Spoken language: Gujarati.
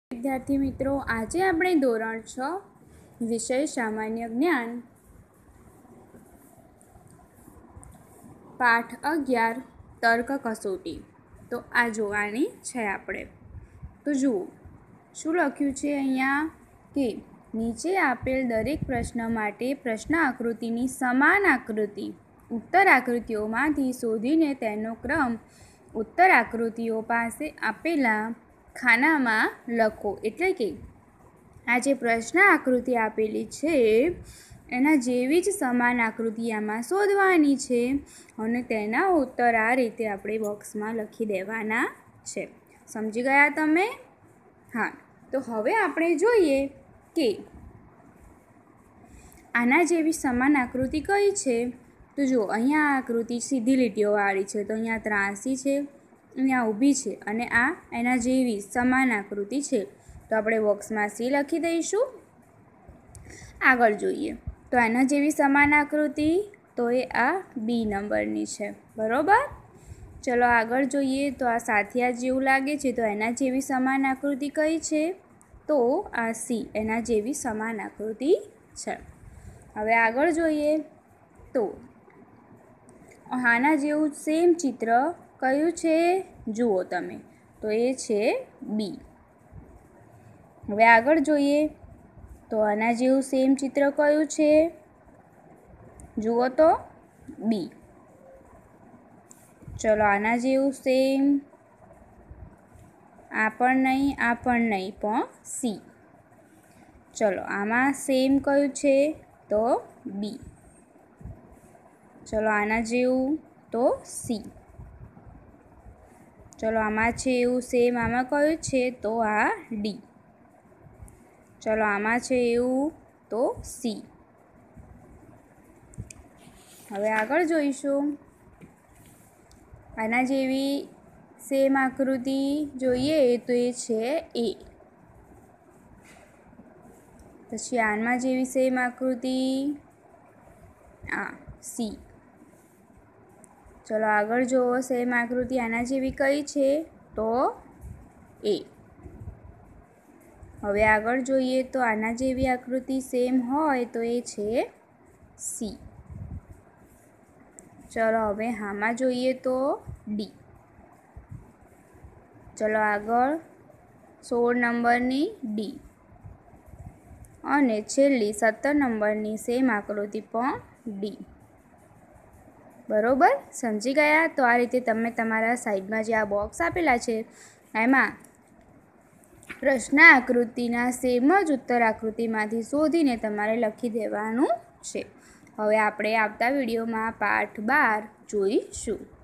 विद्यार्थी मित्रों, आज આપણે ધોરણ 6 વિષય સામાન્ય જ્ઞાન પાઠ 11 તર્ક કસોટી તો આ જોવાની છે આપણે। તો જુઓ શું લખ્યું છે અહીંયા કે નીચે આપેલ દરેક પ્રશ્ન માટે પ્રશ્ન આકૃતિની સમાન આકૃતિ ઉત્તર આકૃતિઓમાંથી શોધીને તેનો ક્રમ ઉત્તર આકૃતિઓ પાસે આપેલા ખાનામાં લખો। એટલે કે આ જે પ્રશ્ન આકૃતિ આપેલી છે એના જેવી જ સમાન આકૃતિ આમાં શોધવાની છે અને તેના ઉત્તર આ રીતે આપણે બોક્સમાં લખી દેવાના છે। સમજી ગયા તમે? હા, તો હવે આપણે જોઈએ કે આના જેવી સમાન આકૃતિ કઈ છે। તો જો અહીંયા આકૃતિ સીધી લીટીઓવાળી છે, તો અહીંયા ત્રાસી છે, અહીંયા ઊભી છે અને આ એના જેવી સમાન આકૃતિ છે, તો આપણે બોક્સમાં સી લખી દઈશું। આગળ જોઈએ તો આના જેવી સમાન આકૃતિ તો એ આ બી નંબરની છે, બરોબર। ચલો આગળ જોઈએ તો આ સાથિયા જેવું લાગે છે, તો એના જેવી સમાન આકૃતિ કઈ છે? તો આ સી એના જેવી સમાન આકૃતિ છે। હવે આગળ જોઈએ તો આના જેવું સેમ ચિત્ર કયું છે જુઓ તમે, તો એ છે બી। હવે આગળ જોઈએ તો આના જેવું સેમ ચિત્ર કયું છે જુઓ તો બી। ચલો આના જેવું સેમ આ પણ નહીં પણ સી। ચલો આમાં સેમ કયું છે તો બી। ચલો આના જેવું તો સી। ચલો આમાં છે એવું સેમ આમાં કયું છે તો આ ડી। ચલો આમાં છે એવું તો સી। હવે આગળ જોઈશું આના જેવી સેમ આકૃતિ જોઈએ તો એ છે એ। પછી આમાં જેવી સેમ આકૃતિ આ સી। ચલો આગળ જુઓ સેમ આકૃતિ આના જેવી કઈ છે તો એ। હવે આગળ જોઈએ તો આના જેવી આકૃતિ સેમ હોય તો એ છે સી। ચલો હવે આમાં જોઈએ તો ડી। ચલો આગળ 16 નંબરની ડી અને છેલ્લી 17 નંબરની સેમ આકૃતિ પણ ડી। બરોબર, સમજી ગયા? તો આ રીતે તમે તમારા સાઈડમાં જે આ બોક્સ આપેલા છે એમાં પ્રશ્ન આકૃતિના સેમ જ ઉત્તર આકૃતિમાંથી શોધીને તમારે લખી દેવાનું છે। હવે આપણે આવતા વિડીયોમાં પાઠ 12 જોઈશું।